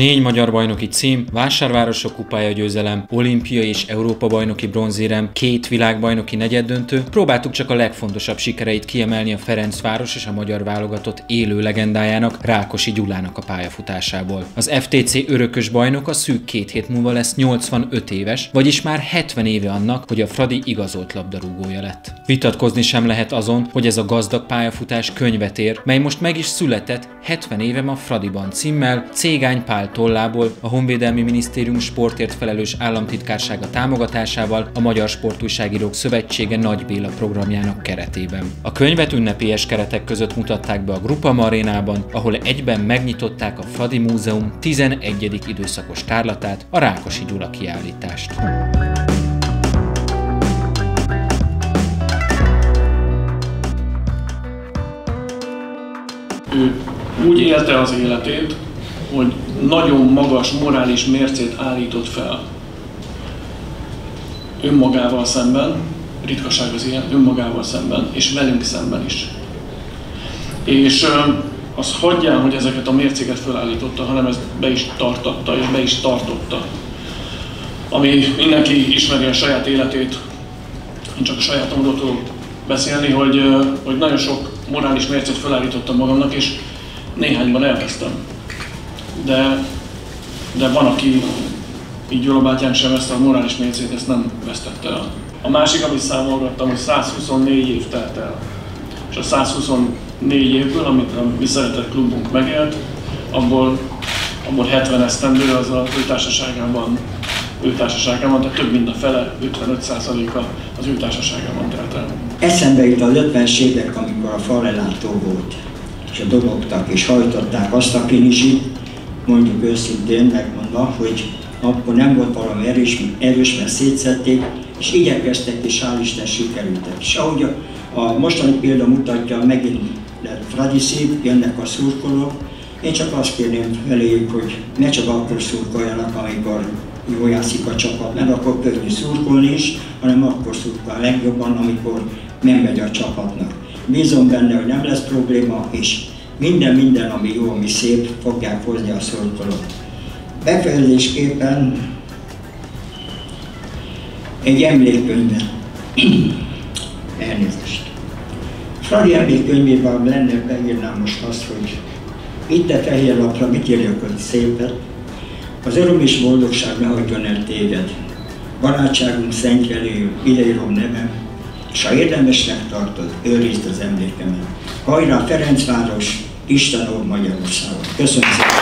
4 magyar bajnoki cím, vásárvárosok kupája győzelem, olimpiai és Európa bajnoki bronzérem, 2 világbajnoki negyeddöntő. Próbáltuk csak a legfontosabb sikereit kiemelni a Ferencváros és a magyar válogatott élő legendájának, Rákosi Gyulának a pályafutásából. Az FTC örökös bajnoka szűk 2 hét múlva lesz 85 éves, vagyis már 70 éve annak, hogy a Fradi igazolt labdarúgója lett. Vitatkozni sem lehet azon, hogy ez a gazdag pályafutás könyvet ér, mely most meg is született 70 éve a Fradiban címmel, Cégány Pál tollából, a Honvédelmi Minisztérium sportért felelős államtitkársága támogatásával, a Magyar Sportújságírók Szövetsége Nagy Béla programjának keretében. A könyvet ünnepélyes keretek között mutatták be a Grupama Arénában, ahol egyben megnyitották a Fradi Múzeum 11. időszakos tárlatát, a Rákosi Gyula kiállítást. Ő úgy élte az életét, hogy nagyon magas morális mércét állított fel önmagával szemben, ritkaság az ilyen, önmagával szemben, és velünk szemben is. És az hagyján, hogy ezeket a mércéket felállította, hanem ezt be is tartatta, és be is tartotta. Ami mindenki ismeri a saját életét, én csak a sajátomról tudok beszélni, hogy nagyon sok morális mércét felállítottam magamnak, és néhányban elvesztem. De van, aki így Gyula bátyám sem ezt a morális mércét, ezt nem vesztette el. A másik, amit számolgattam, hogy 124 év telt el. És a 124 évből, amit a mi szeretett klubunk megélt, abból 70 esztendő az az ő társaságában, tehát több mint a fele, 55%-a az ő társaságában telt el. Eszembe jut az 50-es évek, amikor a falellátó volt, és a dobogtak és hajtották azt a kinisit, mondjuk őszintén megmondva, hogy akkor nem volt valami erős, mert szétszették, és igyekeztek, és hál' Isten sikerültek. És ahogy a mostani példa mutatja, megint lett Fradi szép, jönnek a szurkolók. Én csak azt kérném feléjük, hogy ne csak akkor szurkoljanak, amikor jól játszik a csapat, mert akkor könnyű szurkolni is, hanem akkor szurkol a legjobban, amikor nem megy a csapatnak. Bízom benne, hogy nem lesz probléma, és minden, ami jó, ami szép, fogják hozni a szurkolók. Befejezésképpen egy emlékkönyvben. Elnézést. Fradi emlékkönyvében lenne, beírnám most azt, hogy itt a fehér lapra mit írjak ott szépet. Az öröm és boldogság ne hagyjon el téged. Barátságunk szentje elő, ideírom nevem, és ha érdemesnek tartod, őrizd az emlékemet. Hajrá Ferencváros, Isten óv Magyarországot. Köszönöm szépen!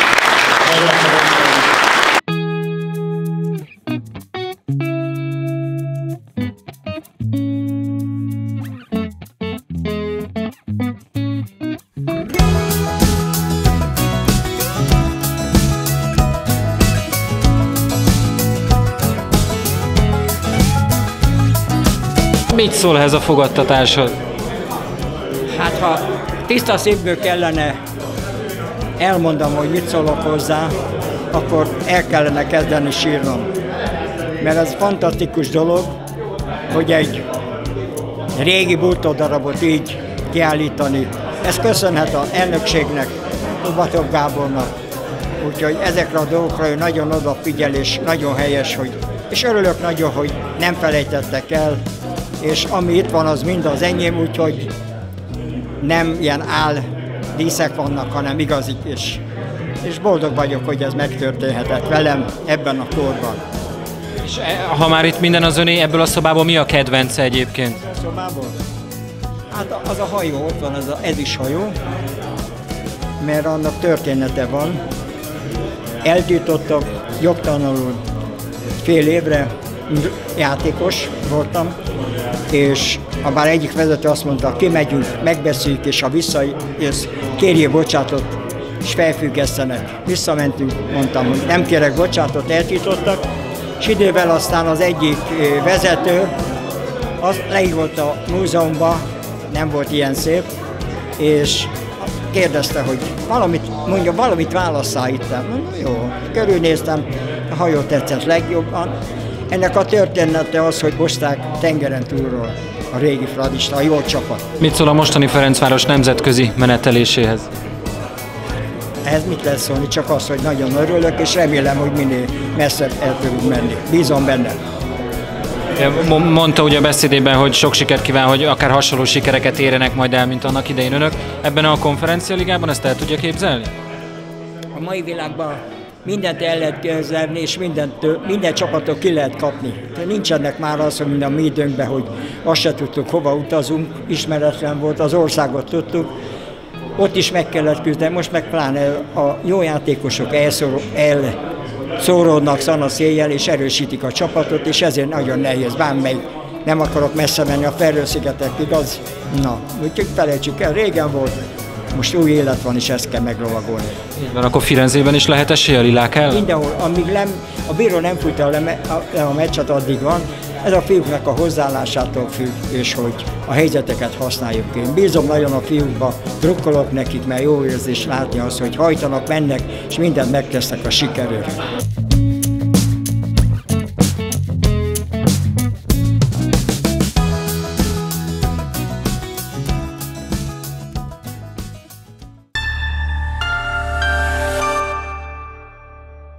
Mit szól ehhez a fogadtatáshoz? Hát ha tiszta szívből kellene elmondom, hogy mit szólok hozzá, akkor el kellene kezdeni sírnom. Mert ez fantasztikus dolog, hogy egy régi bultódarabot így kiállítani. Ez köszönhet az elnökségnek, Ubatov Gábornak. Úgyhogy ezekre a dolgokra ő nagyon odafigyel, és nagyon helyes, és örülök nagyon, hogy nem felejtettek el, és ami itt van, az mind az enyém, úgyhogy nem ilyen díszek vannak, hanem igazik, és boldog vagyok, hogy ez megtörténhetett velem ebben a korban. És ha már itt minden az öné, ebből a szobából mi a kedvence egyébként? A szobából? Hát az a hajó, ott van, ez is hajó, mert annak története van. Eltiltottak jogtalanul fél évre, játékos voltam, és bár egyik vezető azt mondta, kimegyünk, megbeszéljük, és ha visszajössz, kérjél bocsátot, és felfüggesztenek. Visszamentünk, mondtam, hogy nem kérek bocsátot, eltiltottak, és idővel aztán az egyik vezető, az leívott a múzeumba, nem volt ilyen szép, és kérdezte, hogy valamit válasszál itt. Mondom, jó, körülnéztem, a hajó tetszett legjobban. Ennek a története az, hogy hozták tengeren túlról a régi fradista, a jó csapat. Mit szól a mostani Ferencváros nemzetközi meneteléséhez? ehhez mit lehet szólni, csak az, hogy nagyon örülök, és remélem, hogy minél messzebb el tudunk menni. Bízom benne. Mondta ugye a beszédében, hogy sok sikert kíván, hogy akár hasonló sikereket érjenek majd el, mint annak idején önök. Ebben a konferencialigában ezt el tudja képzelni? A mai világban mindent el lehet képzelni, és minden csapatot ki lehet kapni. Nincsenek már az, hogy minden a mi időnkben, hogy azt se tudtuk, hova utazunk, ismeretlen volt, az országot tudtuk, ott is meg kellett küzdeni, most meg pláne a jó játékosok elszóródnak szanaszéjjel, és erősítik a csapatot, és ezért nagyon nehéz, bármelyik. Nem akarok messze menni a Feröer-szigetekig, az, na, úgyhogy felejtsük el, régen volt, most új élet van, és ezt kell meglovagolni. Így van, akkor Firenzében is lehet esélye a Lilák ellen? Mindenhol, amíg a bíró nem fújta le a meccset, addig van. Ez a fiúknak a hozzáállásától függ, és hogy a helyzeteket használjuk ki. Én bízom nagyon a fiúkba, drukkolok nekik, mert jó érzés látni azt, hogy hajtanak, mennek, és mindent megtesznek a sikerért.